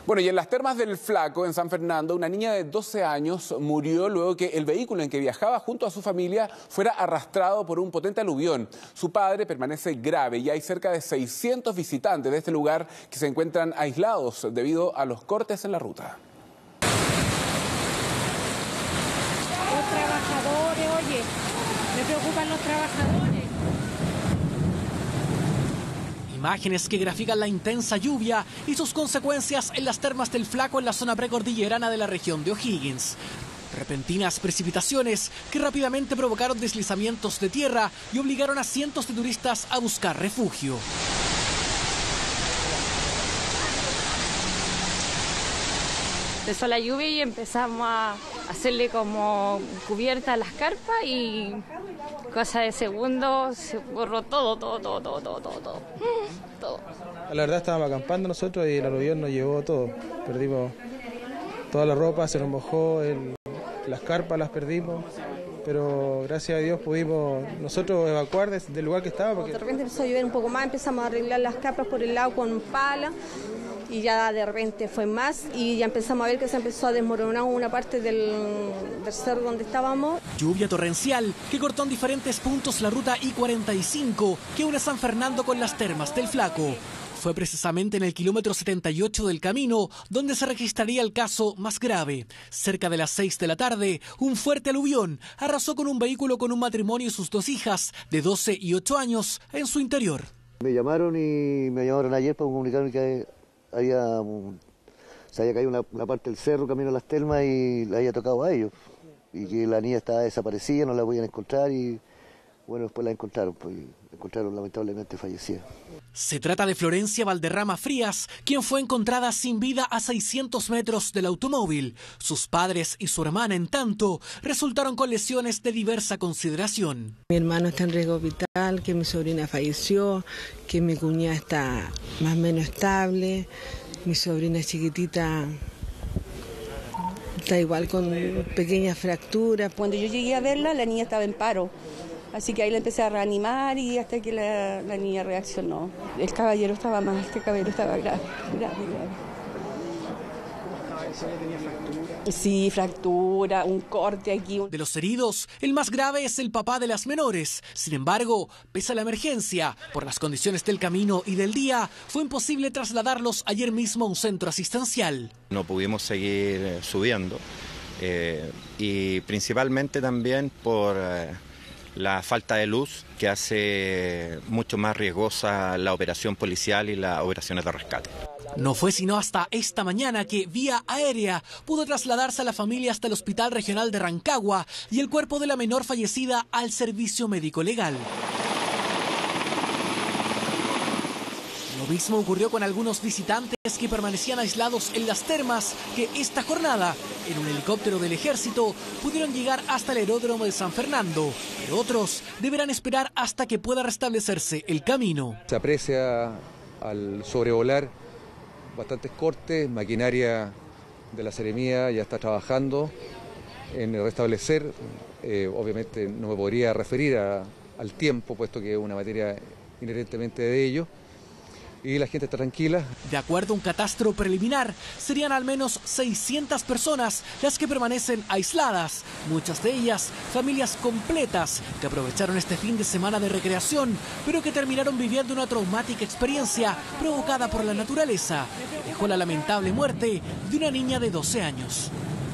Bueno, y en las termas del Flaco, en San Fernando, una niña de 12 años murió luego que el vehículo en que viajaba junto a su familia fuera arrastrado por un potente aluvión. Su padre permanece grave y hay cerca de 600 visitantes de este lugar que se encuentran aislados debido a los cortes en la ruta. Los trabajadores, oye, me preocupan los trabajadores. Imágenes que grafican la intensa lluvia y sus consecuencias en las termas del Flaco en la zona precordillerana de la región de O'Higgins. Repentinas precipitaciones que rápidamente provocaron deslizamientos de tierra y obligaron a cientos de turistas a buscar refugio. Empezó la lluvia y empezamos a hacerle como cubierta a las carpas y cosa de segundos se borró todo. La verdad estábamos acampando nosotros y el aluvión nos llevó todo. Perdimos toda la ropa, se nos mojó, las carpas las perdimos, pero gracias a Dios pudimos nosotros evacuar del lugar que estaba. Porque de repente empezó a llover un poco más, empezamos a arreglar las carpas por el lado con pala. Y ya de repente fue más y ya empezamos a ver que se empezó a desmoronar una parte del cerro donde estábamos. Lluvia torrencial que cortó en diferentes puntos la ruta I-45 que une San Fernando con las termas del Flaco. Fue precisamente en el kilómetro 78 del camino donde se registraría el caso más grave. Cerca de las 6 de la tarde, un fuerte aluvión arrasó con un vehículo con un matrimonio y sus dos hijas de 12 y 8 años en su interior. Me llamaron ayer para comunicarme que se había caído una parte del cerro camino a las termas y le había tocado a ellos. Y que la niña estaba desaparecida, no la podían encontrar y bueno, después la encontraron, pues encontraron lamentablemente fallecida. Se trata de Florencia Valderrama Frías, quien fue encontrada sin vida a 600 metros del automóvil. Sus padres y su hermana, en tanto, resultaron con lesiones de diversa consideración. Mi hermano está en riesgo vital, que mi sobrina falleció, que mi cuñada está más o menos estable, mi sobrina chiquitita está igual con pequeñas fracturas. Cuando yo llegué a verla, la niña estaba en paro. Así que ahí la empecé a reanimar y hasta que la niña reaccionó. El caballero estaba mal, este caballero estaba grave. Sí, fractura, un corte aquí. De los heridos, el más grave es el papá de las menores. Sin embargo, pese a la emergencia, por las condiciones del camino y del día, fue imposible trasladarlos ayer mismo a un centro asistencial. No pudimos seguir subiendo y principalmente también por la falta de luz que hace mucho más riesgosa la operación policial y las operaciones de rescate. No fue sino hasta esta mañana que, vía aérea, pudo trasladarse a la familia hasta el Hospital Regional de Rancagua y el cuerpo de la menor fallecida al servicio médico legal. Lo mismo ocurrió con algunos visitantes que permanecían aislados en las termas, que esta jornada, en un helicóptero del ejército, pudieron llegar hasta el aeródromo de San Fernando, pero otros deberán esperar hasta que pueda restablecerse el camino. Se aprecia al sobrevolar bastantes cortes, maquinaria de la Seremía ya está trabajando en restablecer, obviamente no me podría referir al tiempo, puesto que es una materia inherentemente de ello. Y la gente está tranquila. De acuerdo a un catastro preliminar, serían al menos 600 personas las que permanecen aisladas. Muchas de ellas, familias completas que aprovecharon este fin de semana de recreación, pero que terminaron viviendo una traumática experiencia provocada por la naturaleza, que dejó la lamentable muerte de una niña de 12 años.